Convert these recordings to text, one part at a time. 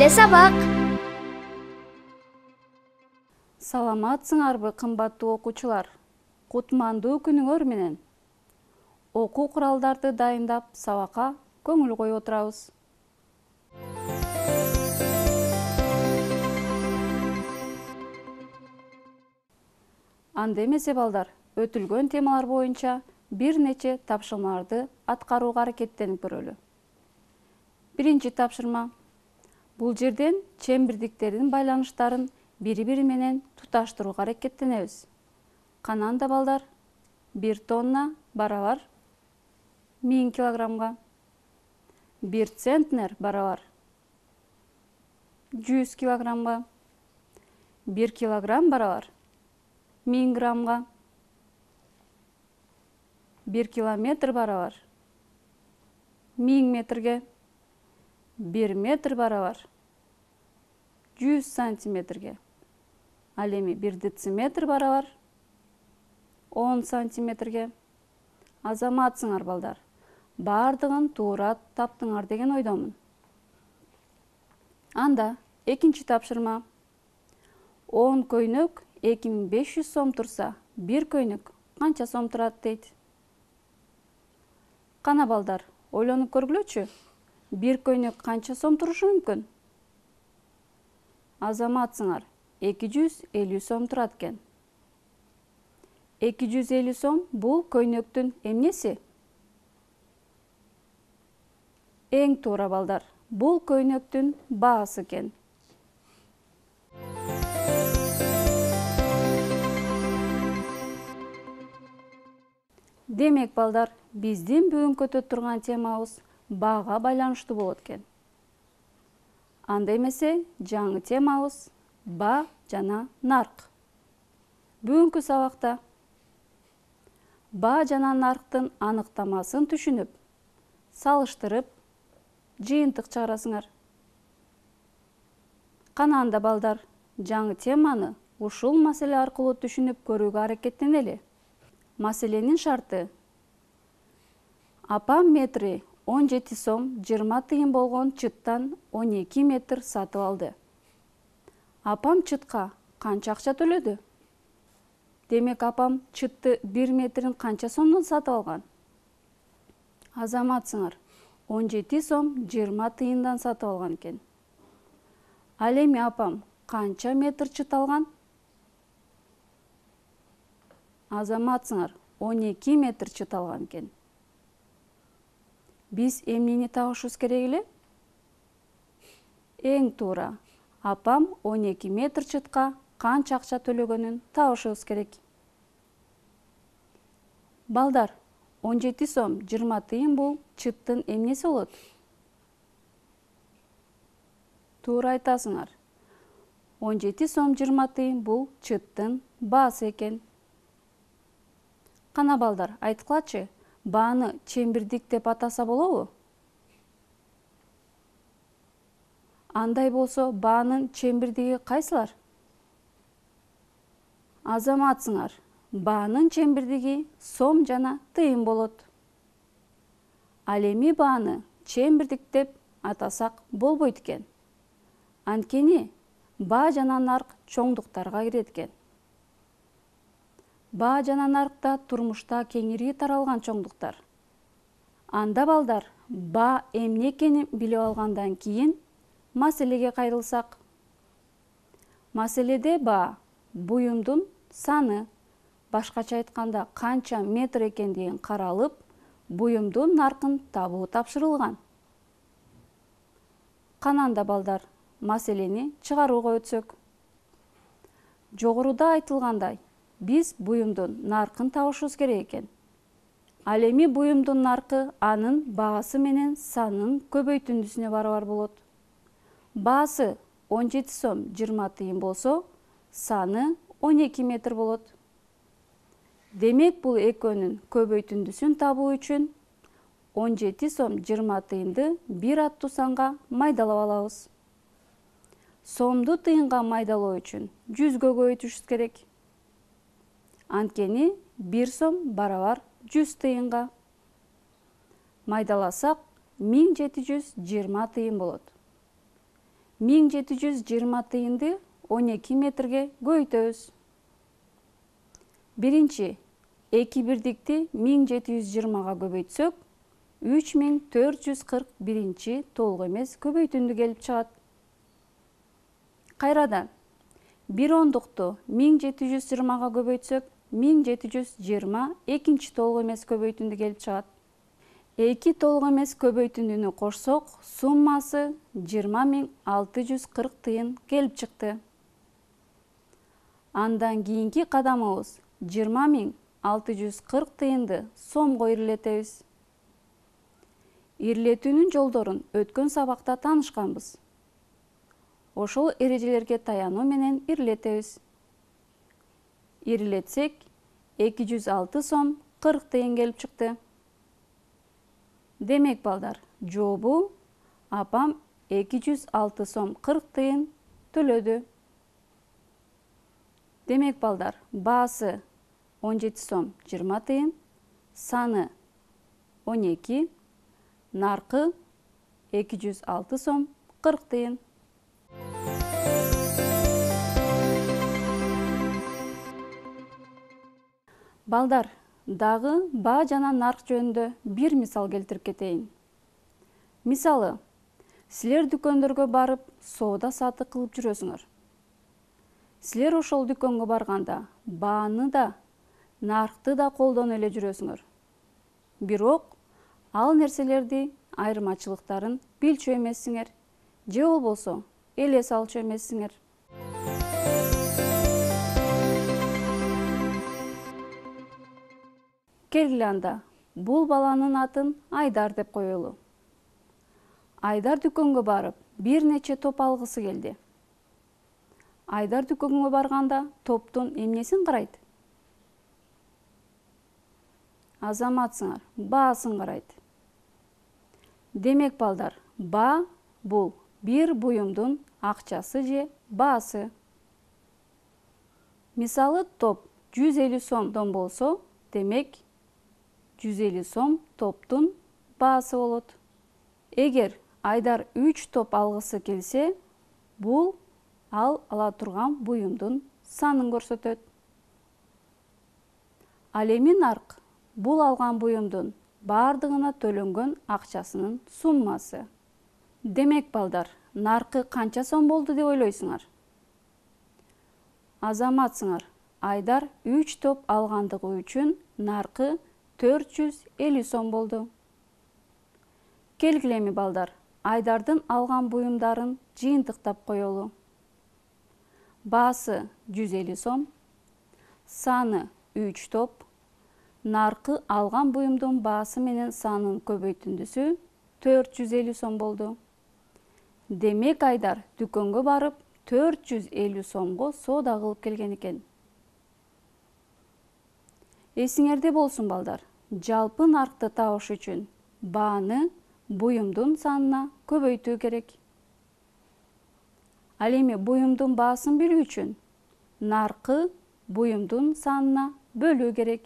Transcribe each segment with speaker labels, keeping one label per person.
Speaker 1: Келе сабак.
Speaker 2: Саламатсыңарбы кымбаттуу окуучулар. Кутмандуу күнүңөр менен. Окуу куралдарды дайындап, сабакка көңүл коюп отурабыз. Анда эмесе балдар, өтүлгөн темалар боюнча бир нече тапшырмаларды аткарууга аракеттенип көрөлү. Биринчи тапшырма. Бул жерден чембирдиктердин байланыштарын бири-бири менен туташтырууга аракеттенебиз. Кананда балдар, 1 тонна барабар 1000 килограммга, 1 центнер барабар 100 килограммга, 1 килограмм барабар 1000 граммга, 1 километр барабар 1000 метрге, 1 метр барабар 100 сантиметрге. Ал эми 1 дециметр барабар 10 сантиметрге. Азаматсыңар балдар. Бардыгын туура таптыңар деген ойдомун. Анда экинчи тапшырма. 10 көйнөк 2500 сом турса, 1 көйнөк канча сом турат дейт. Кана балдар, ойлонуп көргүлөчү. 1 көйнөк канча сом турушу мүмкүн? Азаматсыңар, 250 сом турат экен. 250 сом бул көйнөктүн эмнеси? Эң туура балдар, бул көйнөктүн баасы экен. Демек балдар, биздин бүгүнкү өтө турган темабыз баага байланыштуу болот экен. Анда эмесе жаңы темабыз ба жана нарк. Бүгүнкү сабакта ба жана нарктын аныктамасын түшүнүп, салыштырып, жыйынтык чыгарасыңар. Кана анда балдар, жаңы теманы ушул маселе аркылуу түшүнүп көрүүгө аракеттенели. Маселенин шарты: апам метри 17 сом 20 тыйын болгон чыттан 12 метр сатып алды. Апам чытка канча акча төлөдү? Демек апам чытты 1 метрин канча сомдон сатып алган? Азаматсыңар, 17 сом 20 тыйындан сатып алган экен. Ал эми апам канча метр чыт алган? Азаматсыңар, 12 метр чыт алган экен. Биз эмнени табышыбыз керек эле? Эң туура, апам 12 метр чытка канча акча төлөгөнүн табышыбыз керек. Балдар, 17 сом 20 тыйын бул чыттын эмнеси болот? Туура айтасыңар. 17 сом 20 тыйын бул чыттын баасы экен. Кана балдар, айткылачы, бааны чембирдик деп атаса болобу? Андай болсо, баанын чембирдиги кайсылар? Азаматсыңар, баанын чембирдиги сом жана тыйын болот. Ал эми бааны чембирдик деп атасак болбойт экен. Анткени ба жана нарк чоңдуктарга кирет экен. Ба жана наркта турмушта кеңири таралган чоңдуктар. Анда балдар, ба эмне экенин билип алгандан кийин маселеге кайрылсак. Маселеде ба буюмдун саны, башкача айтканда канча метр экендигин каралып, буюмдун наркын табуу тапшырылган. Кананда балдар, маселени чыгарууга өтсөк. Жогоруда айтылгандай, биз буюмдун наркын табышыбыз керек экен. Ал эми буюмдун наркы анын баасы менен санын көбөйтүндүсүнө барабар болот. Баасы 17 сом 20 тыйын болсо, саны 12 метр болот. Демек бул экөөнүн көбөйтүндүсүн табуу үчүн 17 сом 20 тыйынды бир аттуу санга майдалап алабыз. Сомду тыйынга майдалоо үчүн 100гө көбөйтүшүбүз керек. Анткени 1 сом барабар 100 тыйынга. Майдаласак 1720 тыйын болот. 1720 тыйынды 12 метрге көбөйтөбүз. Биринчи, 2 бирдикти 1720-га көбөйтсөк, 3441 толук эмес көбөйтүндү келип чыгат. Кайрадан, 1 ондукту 1720-га көбөйтсөк, 1720 экинчи толук эмес көбөйтүндү келип чыгат. 2 толук эмес көбөйтүндүнү кошсок, суммасы 20640 тыйын келип чыкты. Андан кийинки кадамыбыз 20640 тыйынды сомго ирилетебиз. Ирилетүүнүн жолдорун өткөн сабакта таанышканбыз. Ошол эрежелерге таянуу менен ирилетебиз. Ирилетсек, 206 сом 40 тыйын келип чыкты. Демек балдар, жообу апам 206 сом 40 тыйын төлөдү. Демек балдар, баасы 17 сом 20 тыйын, саны 12, наркы 206 сом 40 тыйын. Балдар, дагы баа жана нарк жөнүндө бир мисал келтирип кетейин. Мисалы, силер дүкөндөргө барып, соода сатык кылып жүрөсүңөр. Силер ошол дүкөнгө барганда, бааны да, наркты да колдоно эле жүрөсүңөр. Бирок, ал нерселерди айырмачылыктарын билчү эмессиңер, же болбосо эле салчу эмессиңер. Келгиле анда, бул баланын атын Айдар деп коелу. Айдар дүкөнгө барып, бир нече топ алгысы келди. Айдар дүкөнгө барганда, топтун эмнесин карайт? Азаматсыңар, баасын карайт. Демек балдар, баа бул бир буюмдун акчасы же баасы. Мисалы, топ 150 сомдон болсо, демек 150 сом топтун баасы болот. Эгер Айдар 3 топ алгысы келсе, бул ал ала турган буюмдун санын көрсөтөт. Ал эми нарк бул алган буюмдун баардыгына төлөнгөн акчасынын суммасы. Демек балдар, наркы канча сом болду деп ойлойсуңар? Азаматсыңар, Айдар 3 топ алгандыгы үчүн наркы 450 сом болду. Келгиле эми балдар, Айдардын алган буюмдарын жыйынтыктап коелу. Баасы 150 сом, саны 3 топ, наркы алган буюмдун баасы менен санын көбөйтүндүсү 450 сом болду. Демек Айдар дүкөнгө барып 450 сомго соода кылып келген экен. Эсиңерде болсун балдар, жалпы наркты табыш үчүн бааны буюмдун санына көбөйтүү керек. Ал эми буюмдун баасын билүү үчүн наркы буюмдун санына бөлүү керек.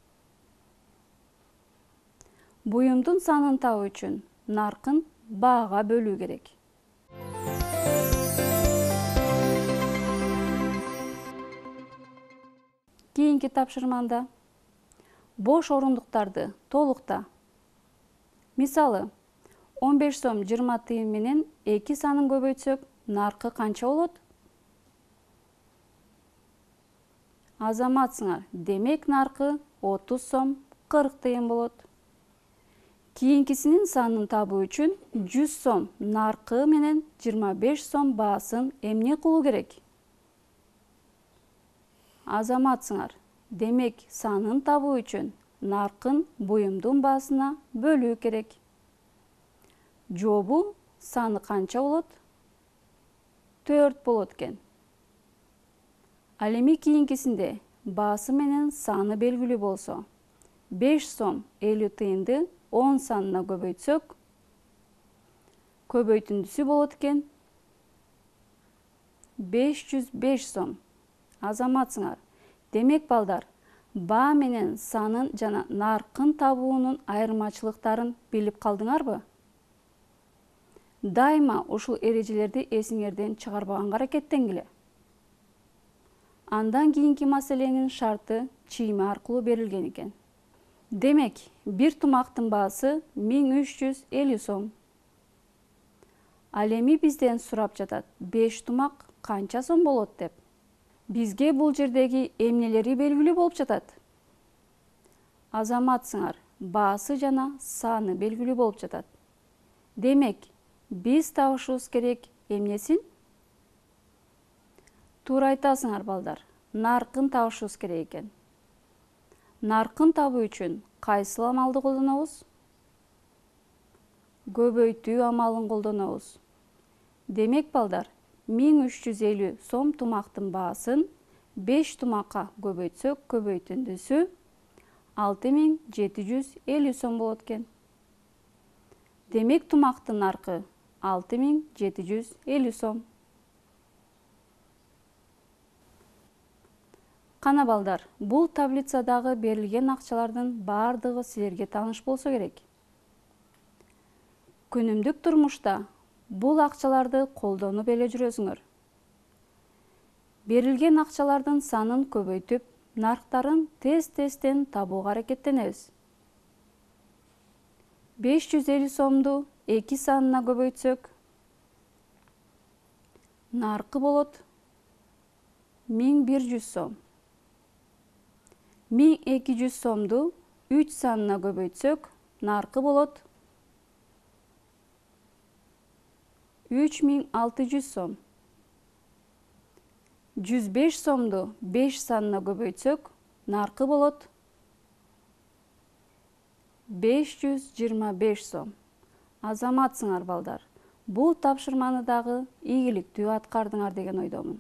Speaker 2: Буюмдун санын табуу үчүн наркын баага бөлүү керек. Кийинки тапшырманда бош орундуктарды толукта. Мисалы, 15 сом 20 тыйын менен 2 санын көбөйтсөк, наркы канча болот? Азаматсыңар, демек наркы 30 сом 40 тыйын болот. Кийинкисинин санын табуу үчүн 100 сом наркы менен 25 сом баасын эмне кылуу керек? Азаматсыңар, демек санын табуу үчүн наркын буюмдун баасына бөлүү керек. Жообу саны канча болот? 4 болот экен. Ал эми кийинкисинде баасы менен саны белгилүү болсо, 5 сом 50 тыйынды 10 санына көбөйтсөк, көбөйтүндүсү болот экен 505 сом. Азаматсыңар, демек балдар, баа менен санын жана наркын табуунун айырмачылыктарын билип калдыңарбы? Дайыма ушул эрежелерди эсиңерден чыгарбаганга аракеттенгиле. Андан кийинки маселенин шарты чийме аркылуу берилген экен. Демек, бир тумактын баасы 1350 сом. Ал эми бизден сурап жатат, 5 тумак канча сом болот деп. Бизге бул жердеги эмнелери белгилүү болуп жатат? Азаматсыңар, баасы жана саны белгилүү болуп жатат. Демек, биз табышыбыз керек эмнесин? Туура айтасыңар балдар, наркын табышыбыз керек экен. Наркын табуу үчүн кайсыл амалды колдонобуз? Көбөйтүү амалын колдонобуз. Демек балдар, 1350 сом тумактын баасын 5 тумакка көбөйтсөк, көбөйтүндүсү 6750 сом болот экен. Демек, тумактын наркы 6750 сом. Кана балдар, бул таблицадагы берилген акчалардын бардыгы силерге тааныш болсо керек. Күнүмдүк турмушта бул акчаларды колдонуп эле жүрөсүңөр. Берилген акчалардын санын көбөйтүп, нарктарын тез-тезден табууга аракеттенебиз. 550 сомду 2 санына көбөйтсөк, наркы болот 1100 сом. 1200 сомду 3 санына көбөйтсөк, наркы болот 3600 сом. 105 сомду 5 санына көбөйтсөк, наркы болот 525 сом. Азаматсыңар балдар, бул тапшырманы дагы ийгиликтүү аткардыңар деген ойдомун.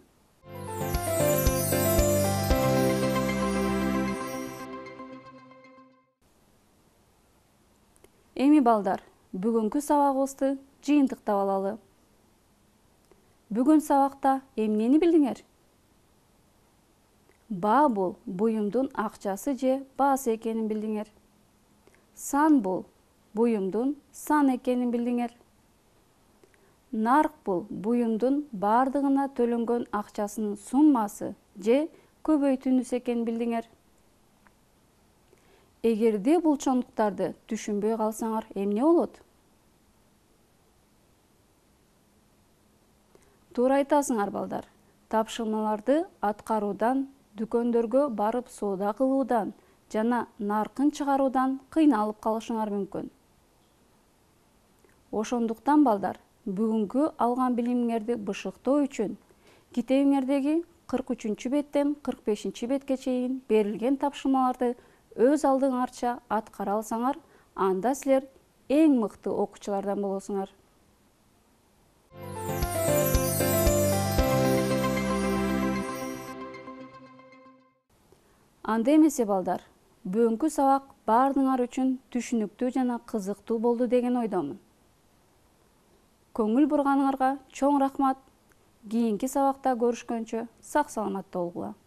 Speaker 2: Эми балдар, бүгүнкү сабагыбызды жыйынтыктап алалы. Бүгүн сабакта эмнени билдиңер? Баа бул буюмдун акчасы же баасы экенин билдиңер. Сан бул буюмдун сан экенин билдиңер. Нарк бул буюмдун бардыгына төлөнгөн акчасынын суммасы же көбөйтүүнүсү экенин билдиңер. Эгерде бул чоңдуктарды түшүнбөй калсаңар, эмне болот? Туура айтасыңар балдар. Тапшырмаларды аткаруудан, дүкөндөргө барып соода кылуудан жана наркын чыгаруудан кыйналып калышыңар мүмкүн. Ошондуктан балдар, бүгүнкү алган билимиңерди бышыктоо үчүн китебиңердеги 43 беттен 45 бетке чейин берилген тапшырмаларды өз алдыңарча аткара алсаңар, анда силер эң мыкты окуучулардан болосуңар. Анда эмесе балдар, бүгүнкү сабак бардыңар үчүн түшүнүктүү жана кызыктуу болду деген ойдомун. Көңүл бурганыңарга чоң рахмат. Кийинки сабакта көрүшкөнчө сак саламатта болгула.